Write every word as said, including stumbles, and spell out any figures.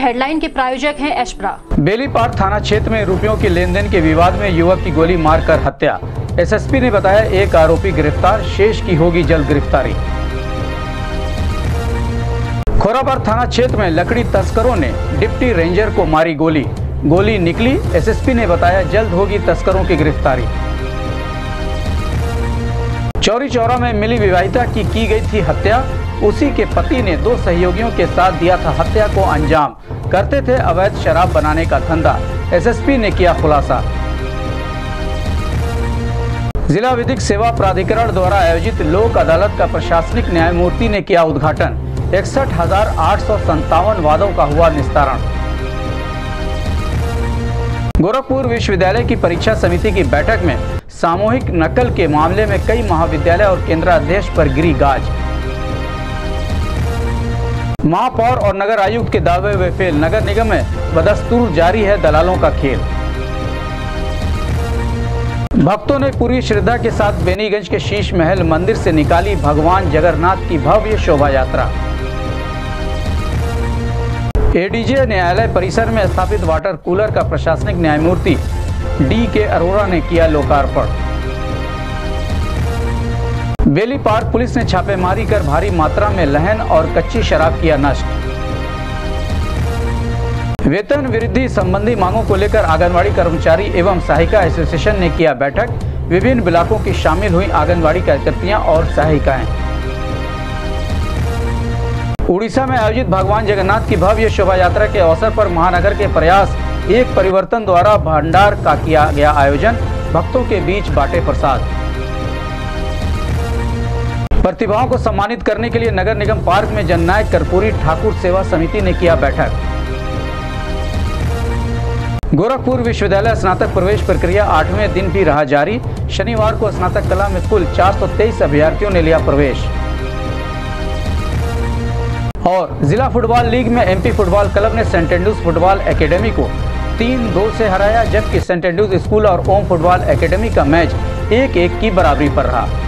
Headline के प्रायोजक हैं एशप्रा। बेलीपार थाना क्षेत्र में रुपयों के लेन देन के विवाद में युवक की गोली मारकर हत्या। एसएसपी ने बताया एक आरोपी गिरफ्तार, शेष की होगी जल्द गिरफ्तारी। खोराबार थाना क्षेत्र में लकड़ी तस्करों ने डिप्टी रेंजर को मारी गोली, गोली निकली। एसएसपी ने बताया जल्द होगी तस्करों की गिरफ्तारी। चौरी चौरा में मिली विवाहिता की की गई थी हत्या, उसी के पति ने दो सहयोगियों के साथ दिया था हत्या को अंजाम, करते थे अवैध शराब बनाने का धंधा। एसएसपी ने किया खुलासा। जिला विधिक सेवा प्राधिकरण द्वारा आयोजित लोक अदालत का प्रशासनिक न्यायमूर्ति ने किया उद्घाटन। इकसठ हजार आठ सौ संतावन वादों का हुआ निस्तारण। गोरखपुर विश्वविद्यालय की परीक्षा समिति की बैठक में सामूहिक नकल के मामले में कई महाविद्यालय और केंद्राध्यक्ष पर गिरी गाज। महापौर और नगर आयुक्त के दावे हुए फेल, नगर निगम में बदस्तूर जारी है दलालों का खेल। भक्तों ने पूरी श्रद्धा के साथ बेनीगंज के शीश महल मंदिर से निकाली भगवान जगन्नाथ की भव्य शोभा यात्रा। एडीजे न्यायालय परिसर में स्थापित वाटर कूलर का प्रशासनिक न्यायमूर्ति डी के अरोड़ा ने किया लोकार्पण। बेलीपार पुलिस ने छापेमारी कर भारी मात्रा में लहन और कच्ची शराब किया नष्ट। वेतन वृद्धि संबंधी मांगों को लेकर आंगनवाड़ी कर्मचारी एवं सहायिका एसोसिएशन ने किया बैठक। विभिन्न ब्लॉकों की शामिल हुई आंगनवाड़ी कार्यकर्तियां और सहायिकाएं। उड़ीसा में आयोजित भगवान जगन्नाथ की भव्य शोभा यात्रा के अवसर पर महानगर के प्रयास एक परिवर्तन द्वारा भंडार का किया गया आयोजन, भक्तों के बीच बांटे प्रसाद। प्रतिभाओं को सम्मानित करने के लिए नगर निगम पार्क में जननायक कर्पूरी ठाकुर सेवा समिति ने किया बैठक। गोरखपुर विश्वविद्यालय स्नातक प्रवेश प्रक्रिया आठवें दिन भी रहा जारी। शनिवार को स्नातक कला में कुल चार सौ तेईस अभ्यर्थियों ने लिया प्रवेश। और जिला फुटबॉल लीग में एमपी फुटबॉल क्लब ने सेंट एंड्रूज फुटबॉल एकेडमी को तीन दो से हराया, जबकि सेंट एंड्रूज स्कूल और ओम फुटबॉल एकेडमी का मैच एक एक की बराबरी पर रहा।